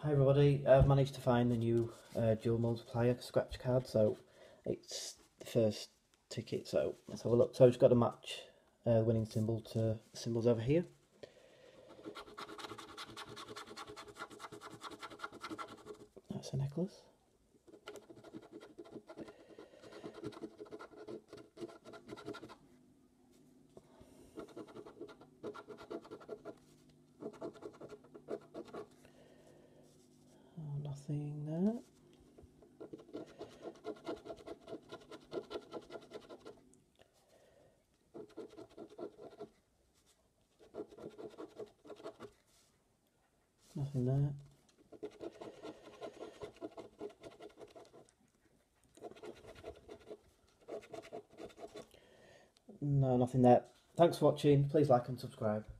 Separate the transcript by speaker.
Speaker 1: Hi everybody, I've managed to find the new dual multiplier scratch card, so it's the first ticket, so let's have a look. So I've just got to match the winning symbol to the symbols over here. That's a necklace. Oh, nothing there. Nothing there. No, nothing there. Thanks for watching. Please like and subscribe.